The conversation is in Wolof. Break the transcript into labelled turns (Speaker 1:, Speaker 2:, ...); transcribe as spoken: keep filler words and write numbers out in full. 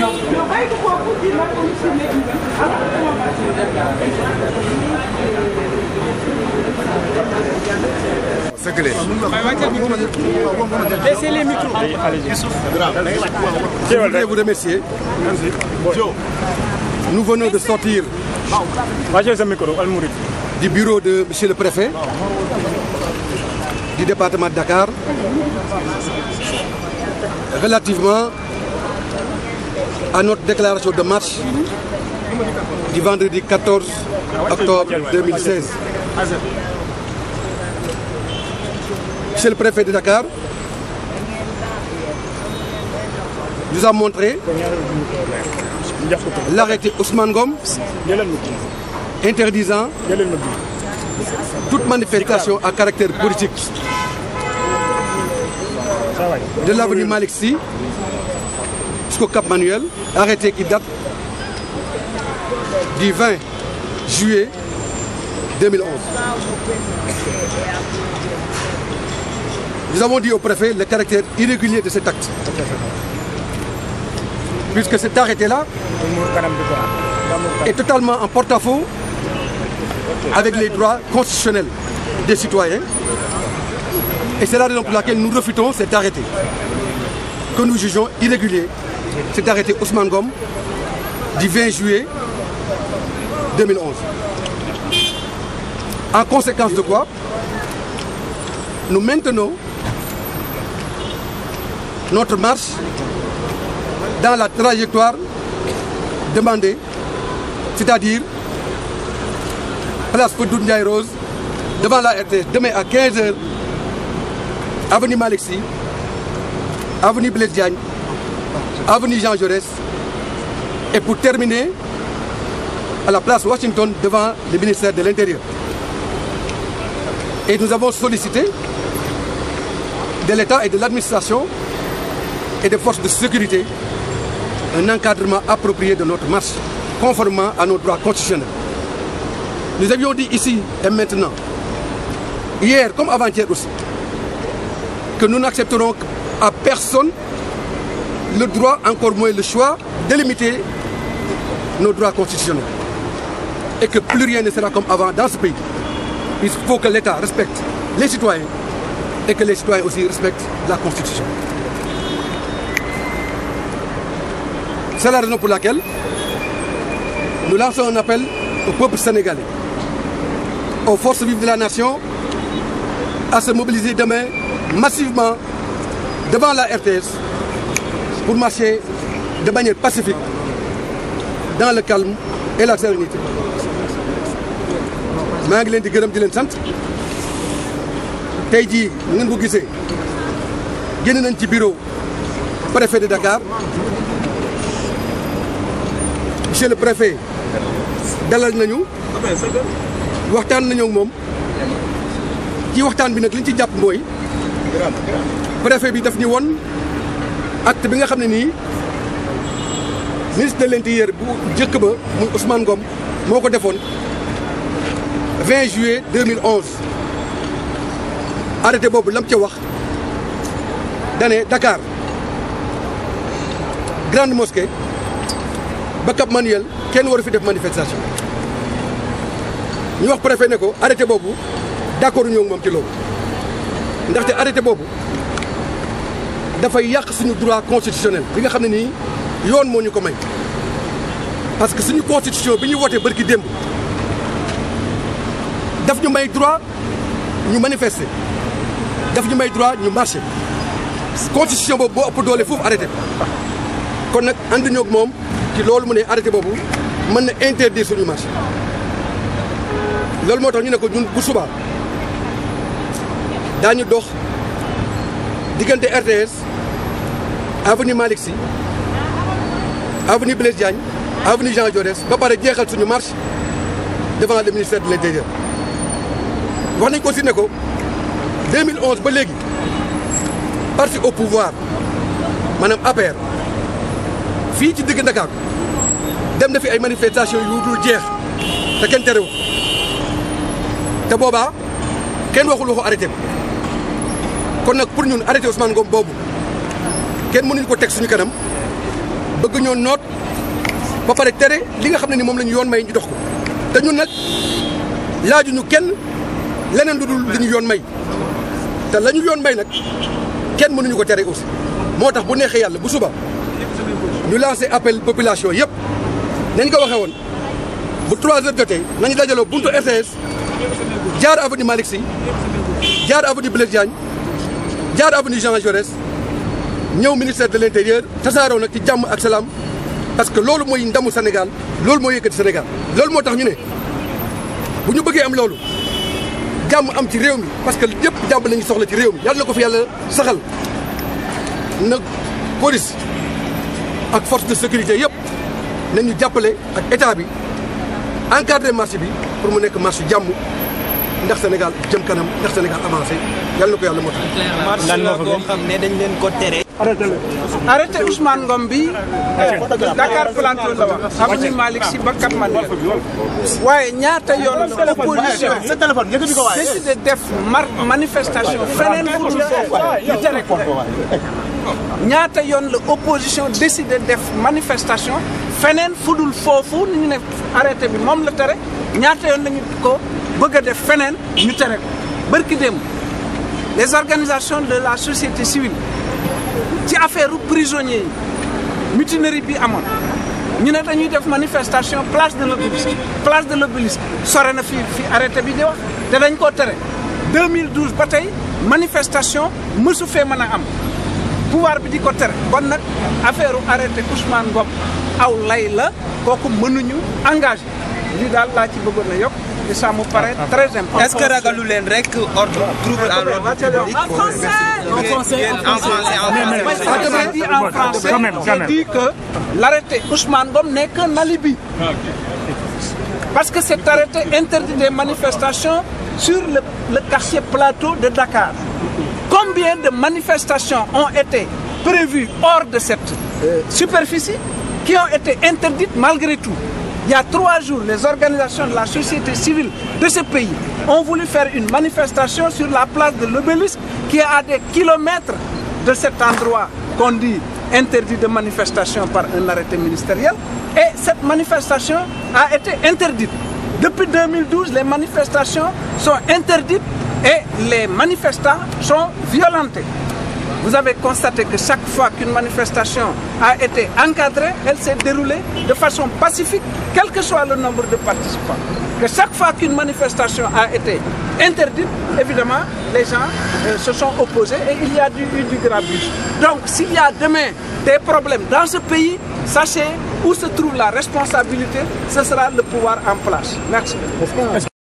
Speaker 1: Laissez les micros.
Speaker 2: Je voudrais vous remercier. Nous venons de sortir du bureau de monsieur le préfet du département de Dakar relativement à notre déclaration de marche du vendredi quatorze octobre deux mille seize. Monsieur le préfet de Dakar nous a montré l'arrêté Ousmane Ngom interdisant toute manifestation à caractère politique de l'avenue Malick Sy jusqu'au Cap Manuel, arrêté qui date du vingt juillet deux mille onze. Nous avons dit au préfet le caractère irrégulier de cet acte, puisque cet arrêté-là est totalement en porte-à-faux avec les droits constitutionnels des citoyens. Et c'est la raison pour laquelle nous refutons cet arrêté, que nous jugeons irrégulier, cet arrêté Ousmane Ngom du vingt juillet deux mille onze. En conséquence de quoi, nous maintenons notre marche dans la trajectoire demandée, c'est-à-dire place Poudou Ndiaye Rose, devant la R T S, demain à quinze heures, avenue Malick Sy, avenue Blaise Diagne, avenue Jean Jaurès, et pour terminer à la place Washington devant le ministère de l'Intérieur. Et nous avons sollicité de l'État et de l'administration et des forces de sécurité un encadrement approprié de notre marche, conformément à nos droits constitutionnels. Nous avions dit ici et maintenant, hier comme avant-hier aussi, que nous n'accepterons à personne le droit, encore moins le choix, de limiter nos droits constitutionnels. Et que plus rien ne sera comme avant dans ce pays. Il faut que l'État respecte les citoyens et que les citoyens aussi respectent la Constitution. C'est la raison pour laquelle nous lançons un appel au peuple sénégalais, aux forces vives de la nation, à se mobiliser demain massivement devant la R T S pour marcher de manière pacifique dans le calme et la sérénité. maa ngi leen di gërëm di leen sant tey jii ngeen ko gisee génn nañ ci bureau préfet de Dakar. Monsieur le préfet dalal nañu waxtaan nañu ak moom ci waxtaan bi nag li ñu ci jàpp mooy préfet bi daf ñu won acte bi nga xam ne nii ministre de l'intérieur bu njëkk ba muy Ousmane Ngom moo ko defoon vingt juillet deux mille onze. arrêté boobu lam ca wax dane Dakar grande mosquée ba Cap Manuel kenn waru fi def manifestation ñu wax préfet ne ko arrêté boobu d'accord ñoo moom ci loolu ndaxte arrêté boobu dafay yàq suñu droit constitutionnel bi nga xam ne nii yoon moo ñu ko may parce que suñu constitution bi ñu wootee barki démb daf ñu may droit ñu manifester daf ñu may droit ñu marcher constitution boobu boo ëpp doole foofu arrêté kon nag ànd ñoo ak moom ci loolu mu ne arrêté boobu mën na interdire suñu marche loolu moo tax ñu ne ko ñun bu subaa daañu dox diggante R T S avenue Malick Sy avenue Blaise Diagne avenue Jean Jaurès ba pare jeexal suñu marche devant le ministère de l'Intérieur. wax nañ ko aussi ne ko deux mille onze ba léegi parti au pouvoir maanaam A P R fii ci digg Dakar dem na fi ay manifestations yu dul jeex te kenn terewu te boobaa kenn waxul waxu arrêté bi kon nag pour ñun arrêté Ousmane Ngom boobu kenn mënuñu ko teg suñu kanam bëgg ñoo noot ba pare tere li nga xam ne ni moom la ñu yoon may ñu dox ko te ñun nag laajuñu kenn leneen lu dul li ñu yoon may te la ñu yoon may nag kenn mënuñu ko tere aussi moo tax bu neexee yàlla bu suba ñu lancé appel population yëpp nañ ko waxee woon bu trois heures jotee nañu dajaloo buntu R T S jaar avenue Malick Sy jaar avenue Blaise Diagne jaar avenue Jean Jaurès ñëw ministère de l'intérieur tasaaroo nag ci jàmm ak salaam parce que loolu mooy ndamu Sénégal loolu moo yëkkati Sénégal loolu moo tax ñu ne bu ñu bëggee am loolu jàmm am ci réew mi parce que yëpp jàmm lañu soxla ci réew mi yàlla na ko fi yàlla saxal na police ak force de sécurité yëpp nañu jàppale ak état bi encadré marché bi pour mu nekk marché jàmm ndax Sénégal jëm kanam ndax Sénégal avancé yàlla na ko yàlla moo tax.
Speaker 1: lan moo ko xam ne dañ leen ko tere.
Speaker 3: arrêté Ousmane Ngom bi Dakar Plateau la wax avenue Malick Sy ba Cap Manuel waaye ñaata yoon la opposition décidé def manifestation feneen fu dul foofu ñu tere ko ñaata yoon la opposition décidé def manifestation feneen fu dul foofu ni ñu ne arrêté bi moom la tere ñaata yoon lañu ko bëgg a def feneen ñu tere ko bërki démb les organisations de la société civile ci affaire prisonniers yi mutinerie bi amoon ñu ne dañuy def manifestation place de l'Obélisque place de l'Obélisque sore na fi fi arrêté bi di wax te dañ koo tere deux mille douze ba tey manifestation mësu fee mën a am pouvoir bi di ko tere bon nag affaire arrêté Ousmane Ngom aw lay la kooku mënuñu engagé li daal laa ci bëggoon a yokk et ça me paraît très important.
Speaker 1: Est-ce que ragalu leen rek ordre trouble à l'ordre public?
Speaker 3: En français, en français, en français, je dis en français, je dis que l'arrêté Ousmane Ngom n'est qu'un alibi. Parce que cet arrêté interdit des manifestations sur le, le quartier plateau de Dakar. Combien de manifestations ont été prévues hors de cette euh, superficie qui ont été interdites malgré tout? Il y a trois jours, les organisations de la société civile de ce pays ont voulu faire une manifestation sur la place de l'Obélisque qui est à des kilomètres de cet endroit qu'on dit interdit de manifestation par un arrêté ministériel. Et cette manifestation a été interdite. Depuis deux mille douze, les manifestations sont interdites et les manifestants sont violentés. Vous avez constaté que chaque fois qu'une manifestation a été encadrée, elle s'est déroulée de façon pacifique, quel que soit le nombre de participants. Que chaque fois qu'une manifestation a été interdite, évidemment, les gens euh, se sont opposés et il y a eu du, du grabuge. Donc, s'il y a demain des problèmes dans ce pays, sachez où se trouve la responsabilité, ce sera le pouvoir en place. Merci.